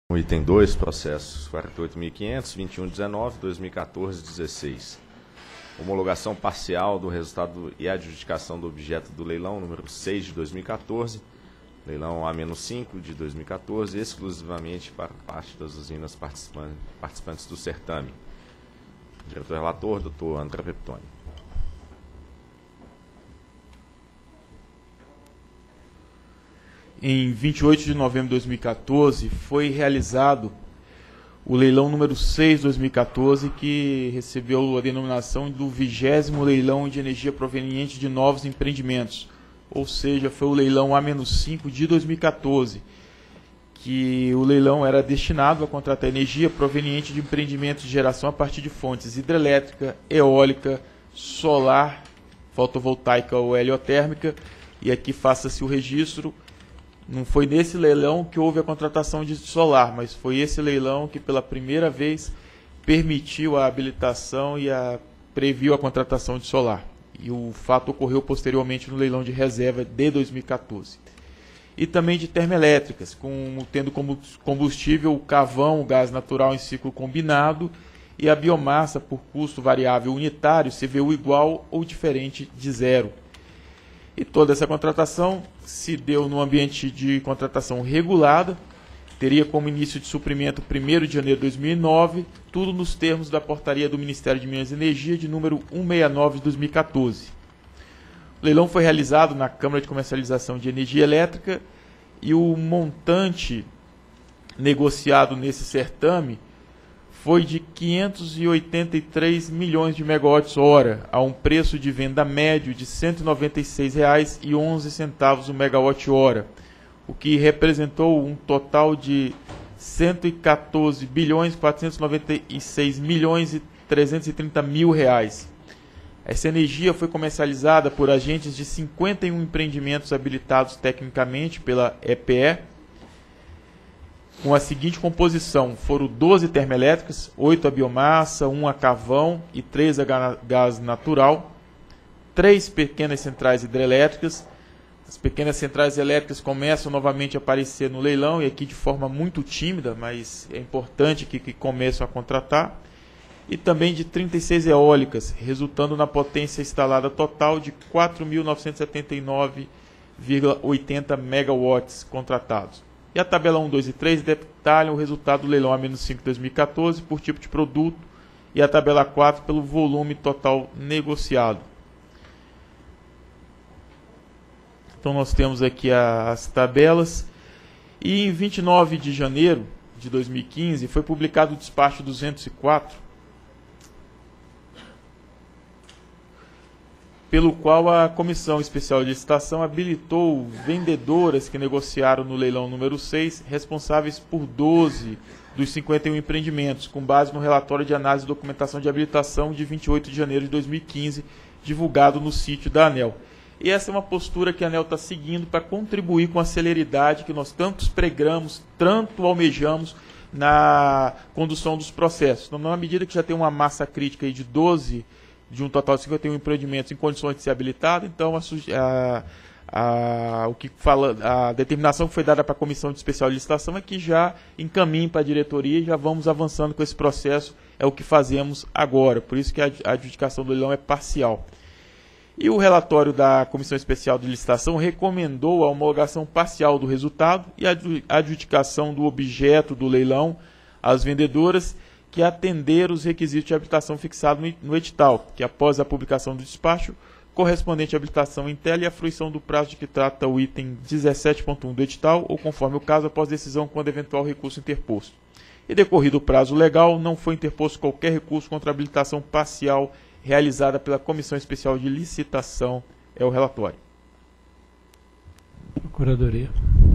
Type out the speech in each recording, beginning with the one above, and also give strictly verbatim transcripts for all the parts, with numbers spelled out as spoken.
O item dois, processos quarenta e oito mil e quinhentos, vinte e um dezenove, dois mil e quatorze, dezesseis. Homologação parcial do resultado e adjudicação do objeto do leilão número seis de dois mil e quatorze, leilão A cinco de dois mil e quatorze, exclusivamente para parte das usinas participantes, participantes do certame. Diretor-relator, doutor André Peptoni. Em vinte e oito de novembro de dois mil e quatorze, foi realizado o leilão número seis de dois mil e quatorze, que recebeu a denominação do vigésimo leilão de energia proveniente de novos empreendimentos, ou seja, foi o leilão A cinco de dois mil e quatorze, que o leilão era destinado a contratar energia proveniente de empreendimentos de geração a partir de fontes hidrelétrica, eólica, solar, fotovoltaica ou heliotérmica, e aqui faça-se o registro. Não foi nesse leilão que houve a contratação de solar, mas foi esse leilão que pela primeira vez permitiu a habilitação e a, previu a contratação de solar. E o fato ocorreu posteriormente no leilão de reserva de dois mil e quatorze. E também de termoelétricas, com, tendo como combustível o carvão, o gás natural em ciclo combinado e a biomassa por custo variável unitário, C V U igual ou diferente de zero. E toda essa contratação se deu no ambiente de contratação regulada, teria como início de suprimento primeiro de janeiro de dois mil e nove, tudo nos termos da portaria do Ministério de Minas e Energia de número cento e sessenta e nove de dois mil e quatorze. O leilão foi realizado na Câmara de Comercialização de Energia Elétrica e o montante negociado nesse certame foi de quinhentos e oitenta e três milhões de megawatts-hora, a um preço de venda médio de cento e noventa e seis reais e onze centavos o megawatt-hora, o que representou um total de cento e quatorze bilhões quatrocentos e noventa e seis milhões e trezentos e trinta mil reais. Essa energia foi comercializada por agentes de cinquenta e um empreendimentos habilitados tecnicamente pela E P E, com a seguinte composição: foram doze termoelétricas, oito a biomassa, uma a carvão e três a gás natural, três pequenas centrais hidrelétricas. As pequenas centrais elétricas começam novamente a aparecer no leilão, e aqui de forma muito tímida, mas é importante que, que começam a contratar. E também de trinta e seis eólicas, resultando na potência instalada total de quatro mil novecentos e setenta e nove vírgula oitenta megawatts contratados. E a tabela um, dois e três detalham o resultado do leilão A cinco de dois mil e quatorze por tipo de produto e a tabela quatro pelo volume total negociado. Então nós temos aqui as tabelas. E em vinte e nove de janeiro de dois mil e quinze foi publicado o despacho duzentos e quatro, pelo qual a Comissão Especial de Licitação habilitou vendedoras que negociaram no leilão número seis, responsáveis por doze dos cinquenta e um empreendimentos, com base no relatório de análise e documentação de habilitação de vinte e oito de janeiro de dois mil e quinze, divulgado no sítio da ANEEL. E essa é uma postura que a ANEEL está seguindo para contribuir com a celeridade que nós tantos pregamos, tanto almejamos na condução dos processos. Então, na medida que já tem uma massa crítica aí de doze de um total de cinquenta e um empreendimentos em condições de ser habilitado, então a, a, a, o que fala, a determinação que foi dada para a Comissão de Especial de Licitação é que já encaminhe para a diretoria e já vamos avançando com esse processo, é o que fazemos agora, por isso que a, a adjudicação do leilão é parcial. E o relatório da Comissão Especial de Licitação recomendou a homologação parcial do resultado e a adjudicação do objeto do leilão às vendedoras que atender os requisitos de habilitação fixados no edital, que após a publicação do despacho correspondente à habilitação em tela e a fruição do prazo de que trata o item dezessete ponto um do edital, ou conforme o caso, após decisão quando eventual recurso interposto. E decorrido o prazo legal, não foi interposto qualquer recurso contra a habilitação parcial realizada pela Comissão Especial de Licitação. É o relatório. Procuradoria.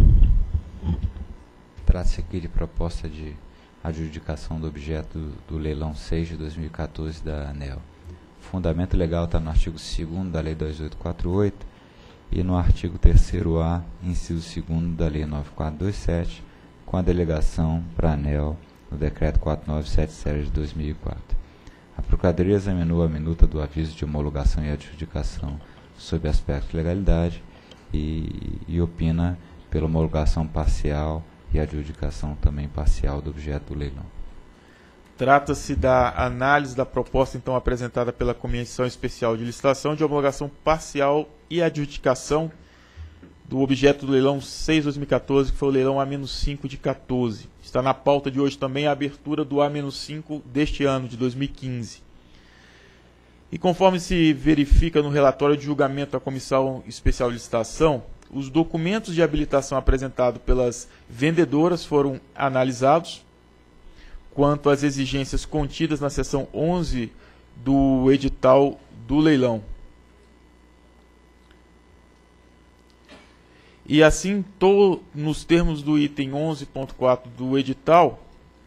Trata-se aqui de proposta de adjudicação do objeto do, do leilão seis de dois mil e quatorze da ANEEL. O fundamento legal está no artigo segundo da Lei dois mil oitocentos e quarenta e oito e no artigo terceiro A, inciso segundo da Lei nove mil quatrocentos e vinte e sete, com a delegação para a ANEEL no Decreto quatro mil novecentos e setenta e sete de dois mil e quatro. A Procuradoria examinou a minuta do aviso de homologação e adjudicação sob aspecto de legalidade e, e opina pela homologação parcial e adjudicação também parcial do objeto do leilão. Trata-se da análise da proposta então apresentada pela Comissão Especial de Licitação de homologação parcial e adjudicação do objeto do leilão seis de dois mil e quatorze, que foi o leilão A cinco de quatorze. Está na pauta de hoje também a abertura do A cinco deste ano, de dois mil e quinze. E conforme se verifica no relatório de julgamento da Comissão Especial de Licitação, os documentos de habilitação apresentados pelas vendedoras foram analisados. Quanto às exigências contidas na seção onze do edital do leilão. E assim, tô, nos termos do item onze ponto quatro do edital,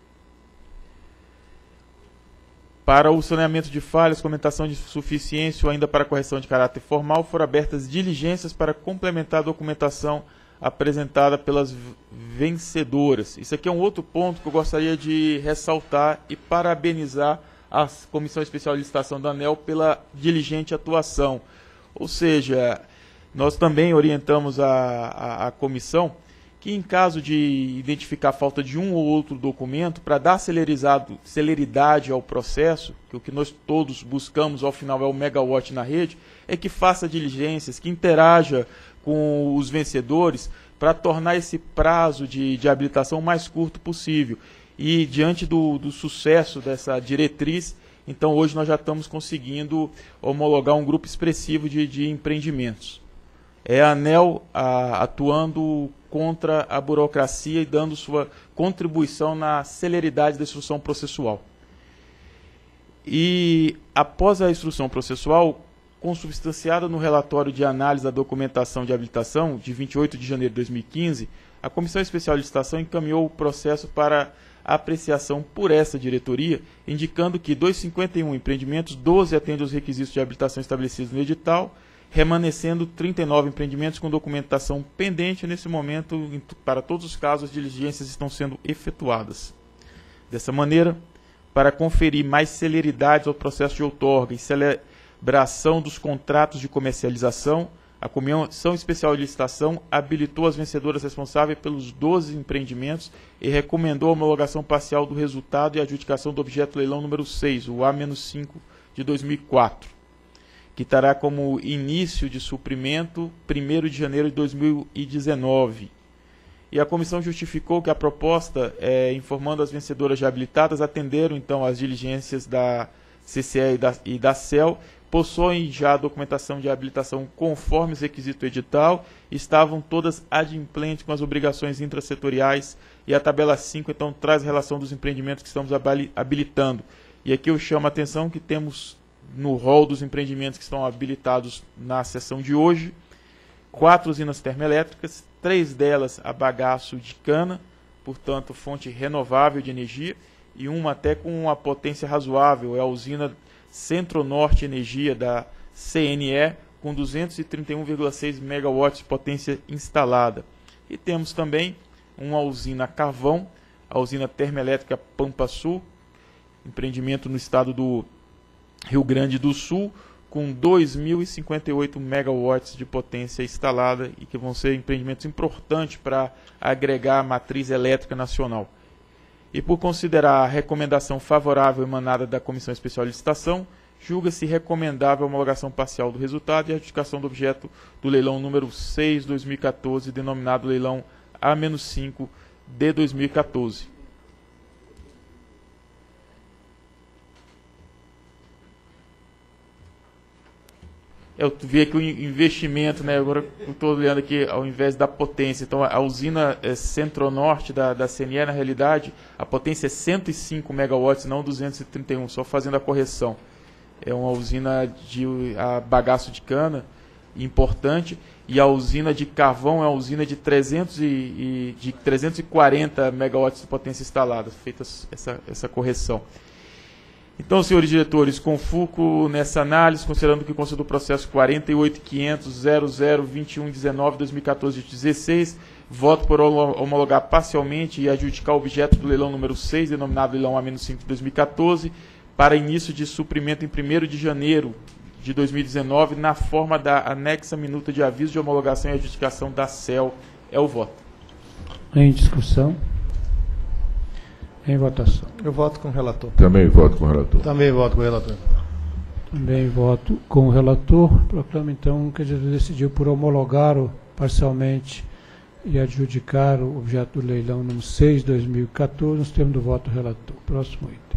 para o saneamento de falhas, comentação de suficiência ou ainda para correção de caráter formal, foram abertas diligências para complementar a documentação apresentada pelas vencedoras. Isso aqui é um outro ponto que eu gostaria de ressaltar e parabenizar a Comissão Especial de Licitação da ANEEL pela diligente atuação. Ou seja, nós também orientamos a, a, a comissão que, em caso de identificar falta de um ou outro documento, para dar celeridade ao processo, que o que nós todos buscamos ao final é o megawatt na rede, é que faça diligências, que interaja com os vencedores para tornar esse prazo de, de habilitação o mais curto possível. E diante do, do sucesso dessa diretriz, então hoje nós já estamos conseguindo homologar um grupo expressivo de, de empreendimentos. É a ANEEL a, atuando contra a burocracia e dando sua contribuição na celeridade da instrução processual. E após a instrução processual, consubstanciada no relatório de análise da documentação de habilitação, de vinte e oito de janeiro de dois mil e quinze, a Comissão Especial de Licitação encaminhou o processo para apreciação por essa diretoria, indicando que dos cinquenta e um empreendimentos, doze atendem aos requisitos de habilitação estabelecidos no edital, remanescendo trinta e nove empreendimentos com documentação pendente. Nesse momento, para todos os casos, as diligências estão sendo efetuadas. Dessa maneira, para conferir mais celeridade ao processo de outorga e celebração dos contratos de comercialização, a Comissão Especial de Licitação habilitou as vencedoras responsáveis pelos doze empreendimentos e recomendou a homologação parcial do resultado e adjudicação do objeto leilão número seis, o A cinco de dois mil e quatro, que terá como início de suprimento primeiro de janeiro de dois mil e dezenove. E a comissão justificou que a proposta, é, informando as vencedoras já habilitadas, atenderam então às diligências da C C E e da, e da C E L, possuem já a documentação de habilitação conforme os requisitos do edital, estavam todas adimplentes com as obrigações intrasetoriais, e a tabela cinco então traz a relação dos empreendimentos que estamos habilitando. E aqui eu chamo a atenção que temos no rol dos empreendimentos que estão habilitados na sessão de hoje, quatro usinas termoelétricas, três delas a bagaço de cana, portanto fonte renovável de energia, e uma até com uma potência razoável, é a usina Centro-Norte Energia da C N E, com duzentos e trinta e um vírgula seis megawatts de potência instalada. E temos também uma usina a carvão, a usina termoelétrica Pampa Sul, empreendimento no estado do Rio Grande do Sul, com dois mil e cinquenta e oito megawatts de potência instalada e que vão ser empreendimentos importantes para agregar a matriz elétrica nacional. E por considerar a recomendação favorável emanada da Comissão Especial de Licitação, julga-se recomendável a homologação parcial do resultado e a adjudicação do objeto do leilão número seis de dois mil e quatorze, denominado leilão A cinco de dois mil e quatorze. Eu vi aqui o investimento, né? Agora eu estou olhando aqui ao invés da potência. Então a usina é, Centro-Norte da, da C N E, na realidade, a potência é cento e cinco megawatts, não duzentos e trinta e um, só fazendo a correção. É uma usina de a bagaço de cana importante, e a usina de carvão é uma usina de, trezentos e, e, de trezentos e quarenta megawatts de potência instalada, feita essa, essa correção. Então, senhores diretores, com foco nessa análise, considerando que consta do processo quarenta e oito ponto quinhentos ponto zero zero vinte e um dezenove barra dois mil e quatorze dezesseis, voto por homologar parcialmente e adjudicar o objeto do leilão número seis, denominado leilão A cinco de dois mil e quatorze, para início de suprimento em primeiro de janeiro de dois mil e dezenove, na forma da anexa minuta de aviso de homologação e adjudicação da C E L. É o voto. Em discussão. Em votação. Eu voto com o relator. Também voto com o relator. Também voto com o relator. Também voto com o relator. Proclamo então que a diretoria decidiu por homologar o, parcialmente e adjudicar o objeto do leilão número seis de dois mil e quatorze, nos termos do voto do relator. Próximo item.